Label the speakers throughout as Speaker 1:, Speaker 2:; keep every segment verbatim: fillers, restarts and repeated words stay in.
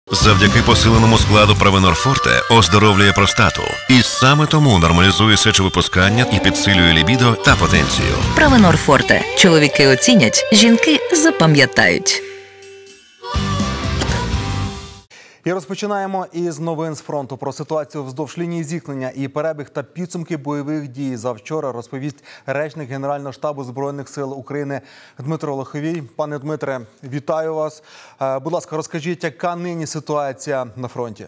Speaker 1: Завдяки посиленому складу Провенор Форте оздоровлює простату. І саме тому нормалізує сечовипускання і підсилює лібідо та потенцію.
Speaker 2: Провенор Форте. Чоловіки оцінять, жінки запам'ятають.
Speaker 3: І розпочинаємо із новин з фронту. Про ситуацію вздовж лінії зіткнення і перебіг та підсумки бойових дій завчора розповість речник Генерального штабу Збройних сил України Дмитро Лоховій. Пане Дмитре, вітаю вас. Будь ласка, розкажіть, яка нині ситуація на фронті?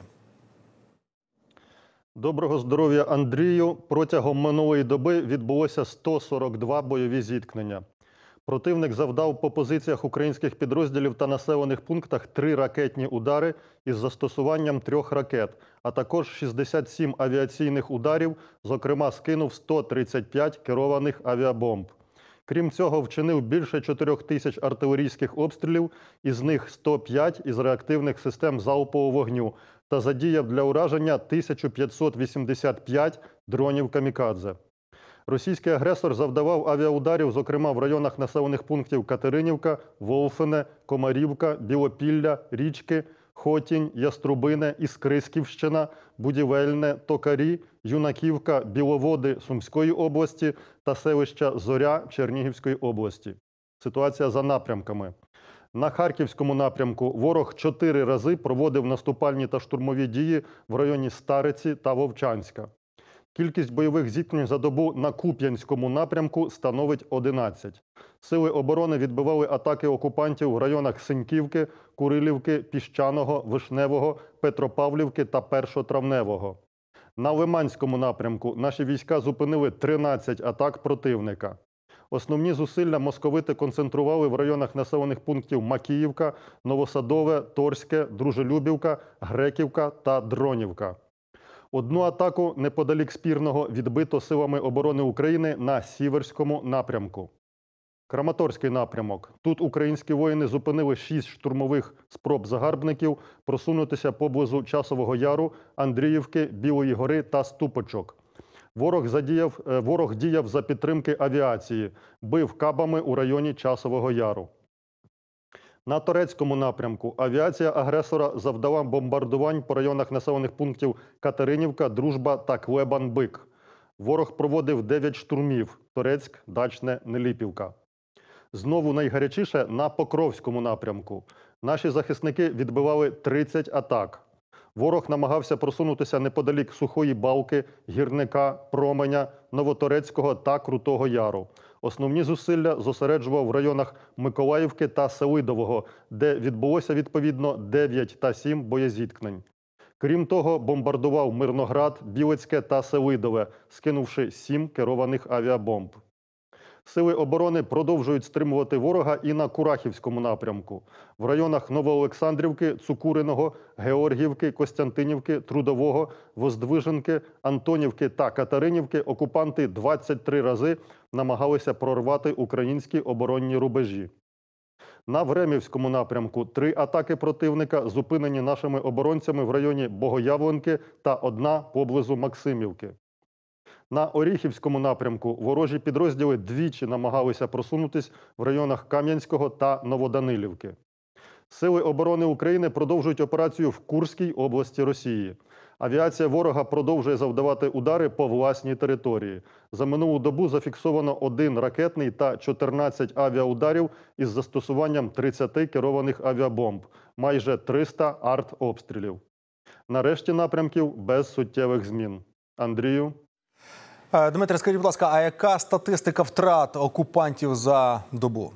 Speaker 4: Доброго здоров'я, Андрію. Протягом минулої доби відбулося сто сорок два бойові зіткнення. Противник завдав по позиціях українських підрозділів та населених пунктах три ракетні удари із застосуванням трьох ракет, а також шістдесят сім авіаційних ударів, зокрема скинув сто тридцять п'ять керованих авіабомб. Крім цього, вчинив більше чотирьох тисяч артилерійських обстрілів, із них сто п'ять із реактивних систем залпового вогню, та задіяв для ураження тисячу п'ятсот вісімдесят п'ять дронів «Камікадзе». Російський агресор завдавав авіаударів, зокрема в районах населених пунктів Катеринівка, Волфине, Комарівка, Білопілля, Річки, Хотінь, Яструбине, Іскрисківщина, Будівельне, Токарі, Юнаківка, Біловоди Сумської області та селища Зоря Чернігівської області. Ситуація за напрямками. На Харківському напрямку ворог чотири рази проводив наступальні та штурмові дії в районі Стариці та Вовчанська. Кількість бойових зіткнень за добу на Куп'янському напрямку становить одинадцять. Сили оборони відбивали атаки окупантів в районах Синьківки, Курилівки, Піщаного, Вишневого, Петропавлівки та Першотравневого. На Лиманському напрямку наші війська зупинили тринадцять атак противника. Основні зусилля московити концентрували в районах населених пунктів Макіївка, Новосадове, Торське, Дружелюбівка, Греківка та Дронівка. Одну атаку неподалік Спірного відбито силами оборони України на Сіверському напрямку. Краматорський напрямок. Тут українські воїни зупинили шість штурмових спроб загарбників просунутися поблизу Часового Яру, Андріївки, Білої Гори та Ступочок. Ворог, задіяв, ворог діяв за підтримки авіації, бив кабами у районі Часового Яру. На Торецькому напрямку авіація агресора завдала бомбардувань по районах населених пунктів Катеринівка, Дружба та Клебан-Бик. Ворог проводив дев'ять штурмів – Торецьк, Дачне, Неліпівка. Знову найгарячіше на Покровському напрямку. Наші захисники відбивали тридцять атак. Ворог намагався просунутися неподалік Сухої Балки, Гірника, Променя, Новоторецького та Крутого Яру. Основні зусилля зосереджував в районах Миколаївки та Селидового, де відбулося відповідно дев'ять та сім боєзіткнень. Крім того, бомбардував Мирноград, Білецьке та Селидове, скинувши сім керованих авіабомб. Сили оборони продовжують стримувати ворога і на Курахівському напрямку. В районах Новоолександрівки, Цукуриного, Георгіївки, Костянтинівки, Трудового, Воздвиженки, Антонівки та Катеринівки окупанти двадцять три рази намагалися прорвати українські оборонні рубежі. На Времівському напрямку три атаки противника зупинені нашими оборонцями в районі Богоявленки та одна поблизу Максимівки. На Оріхівському напрямку ворожі підрозділи двічі намагалися просунутись в районах Кам'янського та Новоданилівки. Сили оборони України продовжують операцію в Курській області Росії. Авіація ворога продовжує завдавати удари по власній території. За минулу добу зафіксовано один ракетний та чотирнадцять авіаударів із застосуванням тридцяти керованих авіабомб, майже триста артобстрілів. Нарешті напрямків без суттєвих змін. Андрію.
Speaker 3: Дмитре, скажіть, будь ласка, а яка статистика втрат окупантів за добу?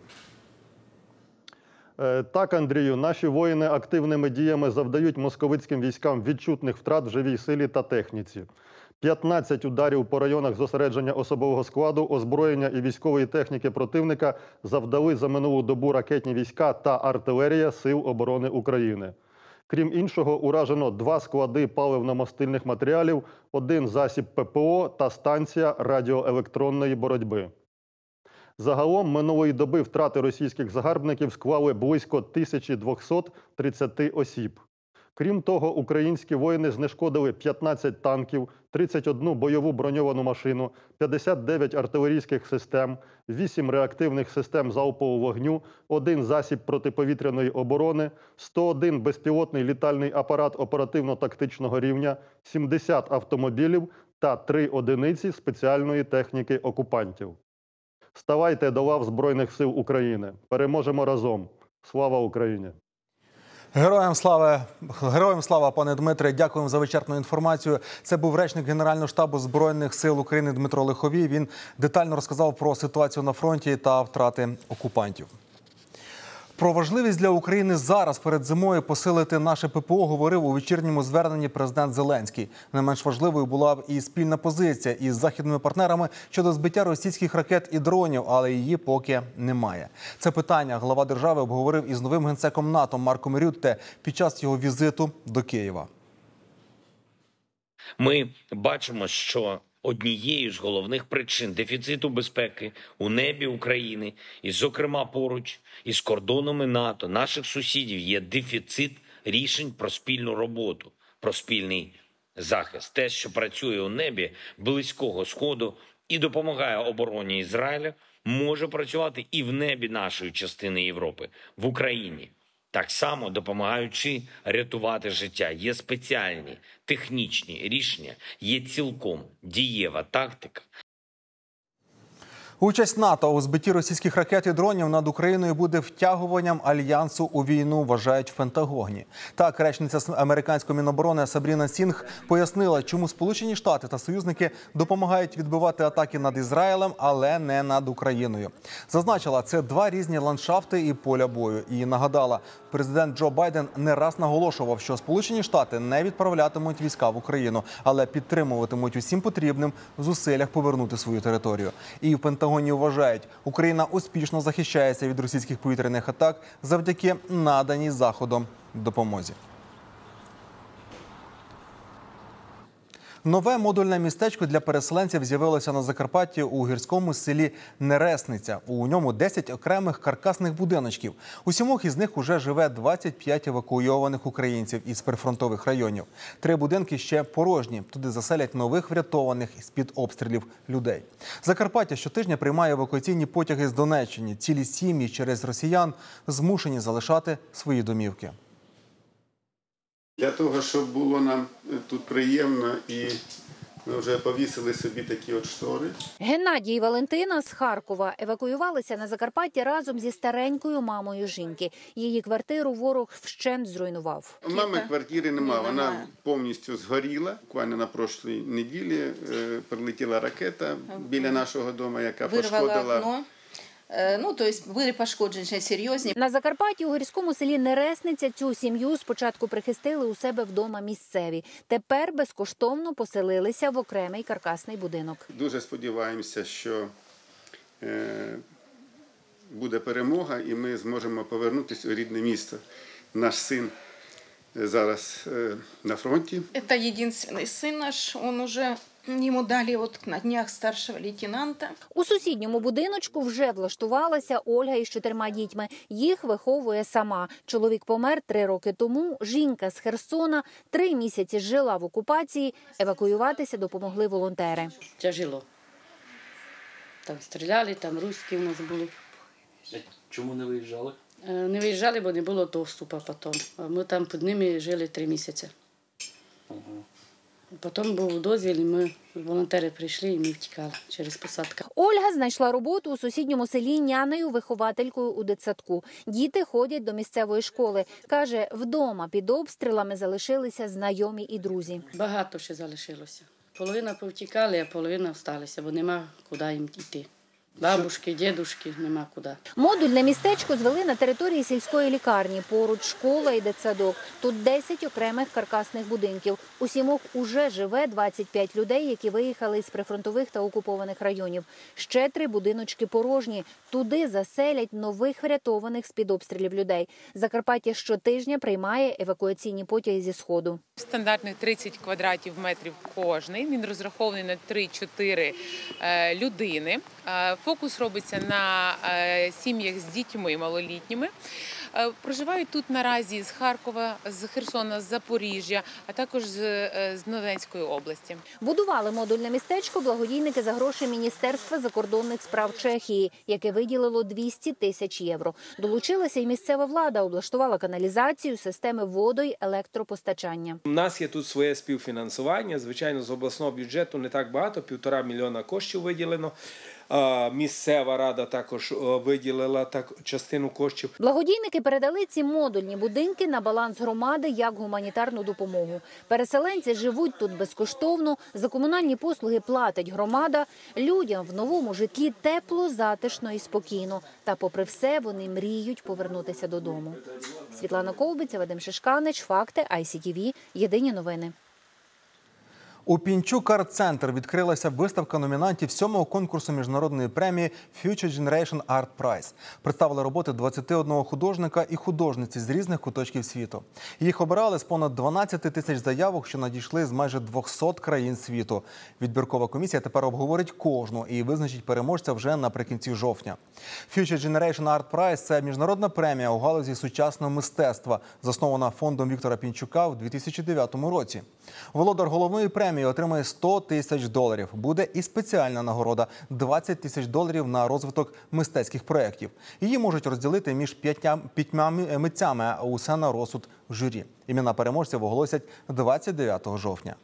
Speaker 4: Так, Андрію, наші воїни активними діями завдають московицьким військам відчутних втрат в живій силі та техніці. п'ятнадцять ударів по районах зосередження особового складу, озброєння і військової техніки противника завдали за минулу добу ракетні війська та артилерія Сил оборони України. Крім іншого, уражено два склади паливно-мастильних матеріалів, один засіб ППО та станція радіоелектронної боротьби. Загалом минулої доби втрати російських загарбників склали близько тисячі двохсот тридцяти осіб. Крім того, українські воїни знешкодили п'ятнадцять танків, тридцять одну бойову броньовану машину, п'ятдесят дев'ять артилерійських систем, вісім реактивних систем залпового вогню, один засіб протиповітряної оборони, сто один безпілотний літальний апарат оперативно-тактичного рівня, сімдесят автомобілів та три одиниці спеціальної техніки окупантів. Ставайте до лав Збройних сил України. Переможемо разом. Слава Україні!
Speaker 3: Героям слава, героям слава, пане Дмитре. Дякуємо за вичерпну інформацію. Це був речник Генерального штабу Збройних сил України Дмитро Лиховій. Він детально розказав про ситуацію на фронті та втрати окупантів. Про важливість для України зараз перед зимою посилити наше ППО говорив у вечірньому зверненні президент Зеленський. Не менш важливою була б і спільна позиція із західними партнерами щодо збиття російських ракет і дронів, але її поки немає. Це питання глава держави обговорив із новим генсеком НАТО Марком Рютте під час його візиту до Києва.
Speaker 5: Ми бачимо, що однією з головних причин дефіциту безпеки у небі України, і, зокрема, поруч із кордонами НАТО, наших сусідів, є дефіцит рішень про спільну роботу, про спільний захист. Те, що працює у небі Близького Сходу і допомагає обороні Ізраїля, може працювати і в небі нашої частини Європи, в Україні. Так само, допомагаючи рятувати життя, є спеціальні технічні рішення, є цілком дієва тактика.
Speaker 3: Участь НАТО у збитті російських ракет і дронів над Україною буде втягуванням Альянсу у війну, вважають в Пентагоні. Так, речниця американської Міноборони Сабріна Сінг пояснила, чому Сполучені Штати та союзники допомагають відбивати атаки над Ізраїлем, але не над Україною. Зазначила, це два різні ландшафти і поля бою. І нагадала, президент Джо Байден не раз наголошував, що Сполучені Штати не відправлятимуть війська в Україну, але підтримуватимуть усім потрібним в зусиллях повернути свою територію. І в Пентагоні вважають, Україна успішно захищається від російських повітряних атак завдяки наданій Заходом допомозі. Нове модульне містечко для переселенців з'явилося на Закарпатті у гірському селі Нересниця. У ньому десять окремих каркасних будиночків. У сімох із них уже живе двадцять п'ять евакуйованих українців із прифронтових районів. Три будинки ще порожні. Туди заселять нових врятованих з-під обстрілів людей. Закарпаття щотижня приймає евакуаційні потяги з Донеччини. Цілі сім'ї через росіян змушені залишати свої домівки.
Speaker 6: Для того, щоб було нам тут приємно, і ми вже повісили собі такі от штори.
Speaker 7: Геннадій і Валентина з Харкова евакуювалися на Закарпатті разом зі старенькою мамою жінки. Її квартиру ворог вщент зруйнував.
Speaker 6: У мами квартири немає, вона повністю згоріла. Буквально на прошлій неділі прилетіла ракета біля нашого дому, яка пошкодила.
Speaker 8: Ну, тобто були пошкодження серйозні.
Speaker 7: На Закарпатті у гірському селі Нересниця цю сім'ю спочатку прихистили у себе вдома місцеві. Тепер безкоштовно поселилися в окремий каркасний будинок.
Speaker 6: Дуже сподіваємося, що е, буде перемога і ми зможемо повернутися у рідне місто. Наш син зараз е, на фронті.
Speaker 8: Це єдиний син наш, він вже... Йому дали от на днях старшого лейтенанта.
Speaker 7: У сусідньому будиночку вже влаштувалася Ольга із чотирма дітьми. Їх виховує сама. Чоловік помер три роки тому. Жінка з Херсона три місяці жила в окупації. Евакуюватися допомогли волонтери.
Speaker 9: Тяжело. Там стріляли, там руські у нас були.
Speaker 5: Чому не виїжджали?
Speaker 9: Не виїжджали, бо не було доступу потім. Ми там під ними жили три місяці. Ага. Потім був дозвіл, і ми, волонтери, прийшли, і ми втікали через посадку.
Speaker 7: Ольга знайшла роботу у сусідньому селі нянею-вихователькою у дитсадку. Діти ходять до місцевої школи. Каже, вдома під обстрілами залишилися знайомі і друзі.
Speaker 9: Багато ще залишилося. Половина повтікали, а половина залишилися, бо нема куди їм йти. Бабушки, дідушки, нема куди.
Speaker 7: Модульне містечко звели на території сільської лікарні. Поруч школа і дитсадок. Тут десять окремих каркасних будинків. У сімох уже живе двадцять п'ять людей, які виїхали з прифронтових та окупованих районів. Ще три будиночки порожні. Туди заселять нових врятованих з-під обстрілів людей. Закарпаття щотижня приймає евакуаційні потяги зі Сходу.
Speaker 10: Стандартних тридцять квадратів метрів кожний. Він розрахований на три-чотири е, людини. Фокус робиться на сім'ях з дітьми малолітніми. Проживають тут наразі з Харкова, з Херсона, з Запоріжжя, а також з, з Донецької області.
Speaker 7: Будували модульне містечко благодійники за гроші Міністерства закордонних справ Чехії, яке виділило двісті тисяч євро. Долучилася і місцева влада, облаштувала каналізацію, системи водо- й електропостачання.
Speaker 11: У нас є тут своє співфінансування, звичайно, з обласного бюджету не так багато, півтора мільйона коштів виділено. Місцева рада також виділила так частину коштів.
Speaker 7: Благодійники передали ці модульні будинки на баланс громади як гуманітарну допомогу. Переселенці живуть тут безкоштовно, за комунальні послуги платить громада. Людям в новому житлі тепло, затишно і спокійно. Та попри все вони мріють повернутися додому. Світлана Ковбиця, Вадим Шишканич, Факти, ай сі ті ві, Єдині новини.
Speaker 3: У Пінчук Арт-Центр відкрилася виставка номінантів сьомого конкурсу міжнародної премії Future Generation Art Prize. Представили роботи двадцяти одного художника і художниці з різних куточків світу. Їх обирали з понад дванадцяти тисяч заявок, що надійшли з майже двохсот країн світу. Відбіркова комісія тепер обговорить кожну і визначить переможця вже наприкінці жовтня. Future Generation Art Prize – це міжнародна премія у галузі сучасного мистецтва, заснована фондом Віктора Пінчука в дві тисячі дев'ятому році. Володар головної премії отримає сто тисяч доларів. Буде і спеціальна нагорода – двадцять тисяч доларів на розвиток мистецьких проєктів. Її можуть розділити між п'ятьма митцями, а усе на розсуд журі. Імена переможців оголосять двадцять дев'ятого жовтня.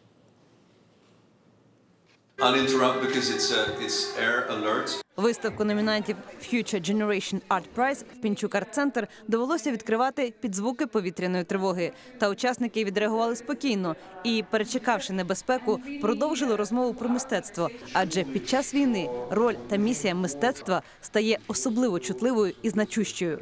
Speaker 12: Виставку номінантів Future Generation Art Prize в Пінчук Арт-Центр довелося відкривати під звуки повітряної тривоги. Та учасники відреагували спокійно і, перечекавши небезпеку, продовжили розмову про мистецтво. Адже під час війни роль та місія мистецтва стає особливо чутливою і значущою.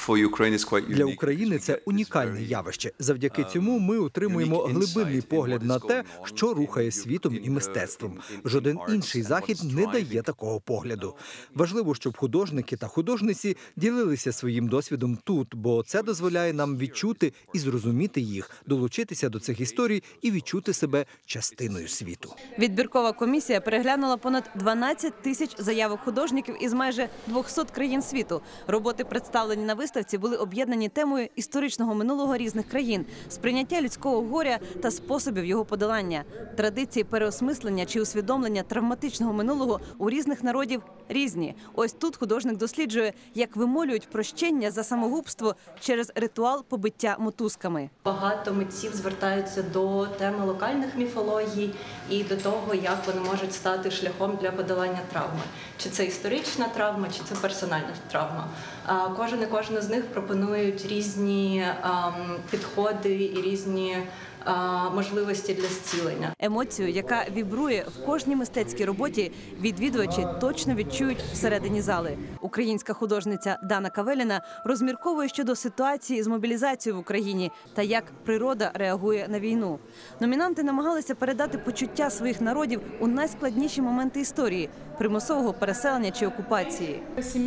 Speaker 13: Для України це унікальне явище. Завдяки цьому ми отримуємо глибинний погляд на те, що рухає світом і мистецтвом. Жоден інший захід не дає такого погляду. Важливо, щоб художники та художниці ділилися своїм досвідом тут, бо це дозволяє нам відчути і зрозуміти їх, долучитися до цих історій і відчути себе частиною світу.
Speaker 12: Відбіркова комісія переглянула понад дванадцять тисяч заявок художників із майже двохсот країн світу. Роботи, представлені на виставці, були об'єднані темою історичного минулого різних країн, сприйняття людського горя та способів його подолання, традиції переосмислення чи усвідомлення травматичного минулого у різних народів різні. Ось тут художник досліджує, як вимолюють прощення за самогубство через ритуал побиття мотузками.
Speaker 14: Багато митців звертаються до теми локальних міфологій і до того, як вони можуть стати шляхом для подолання травми. Чи це історична травма, чи це персональна травма. Кожен і кожна з них пропонують різні підходи і різні можливості для зцілення.
Speaker 12: Емоцію, яка вібрує в кожній мистецькій роботі, відвідувачі точно відчують всередині зали. Українська художниця Дана Кавеліна розмірковує щодо ситуації з мобілізацією в Україні та як природа реагує на війну. Номінанти намагалися передати почуття своїх народів у найскладніші моменти історії – примусового переселення чи окупації.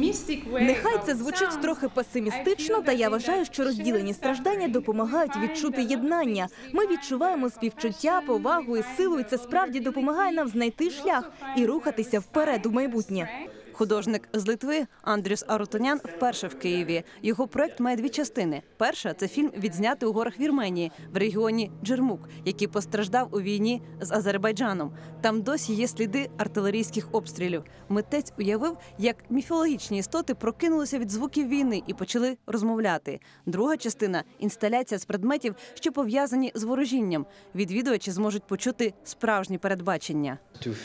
Speaker 15: Нехай це звучить трохи песимістично, та я вважаю, що розділені страждання допомагають відчути єднання. Ми відчуваємо співчуття, повагу і силу, і це справді допомагає нам знайти шлях і рухатися вперед у майбутнє.
Speaker 12: Художник з Литви Андрюс Арутонян вперше в Києві. Його проект має дві частини. Перша – це фільм, відзнятий у горах Вірменії, в регіоні Джермук, який постраждав у війні з Азербайджаном. Там досі є сліди артилерійських обстрілів. Митець уявив, як міфологічні істоти прокинулися від звуків війни і почали розмовляти. Друга частина – інсталяція з предметів, що пов'язані з ворожінням. Відвідувачі зможуть почути справжні передбачення.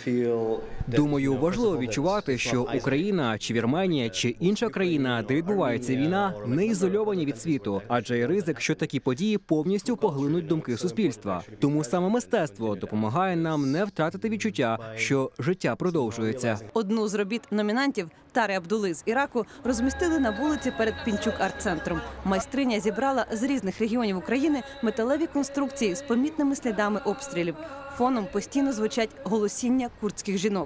Speaker 16: Думаю, важливо відчувати, що Україна, чи Вірменія, чи інша країна, де відбувається війна, не ізольовані від світу, адже є ризик, що такі події повністю поглинуть думки суспільства. Тому саме мистецтво допомагає нам не втратити відчуття, що життя продовжується.
Speaker 12: Одну з робіт номінантів Тари Абдули з Іраку розмістили на вулиці перед Пінчук арт-центром. Майстриня зібрала з різних регіонів України металеві конструкції з помітними слідами обстрілів. Фоном постійно звучать голосіння курдських жінок.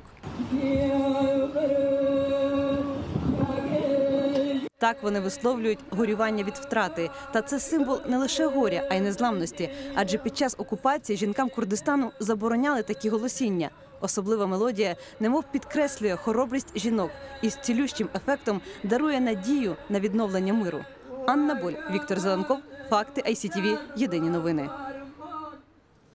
Speaker 12: Так вони висловлюють горювання від втрати. Та це символ не лише горя, а й незламності. Адже під час окупації жінкам Курдистану забороняли такі голосіння. Особлива мелодія немов підкреслює хоробрість жінок і з цілющим ефектом дарує надію на відновлення миру. Анна Боль, Віктор Зеленков, Факти, ай сі ті ві, Єдині новини.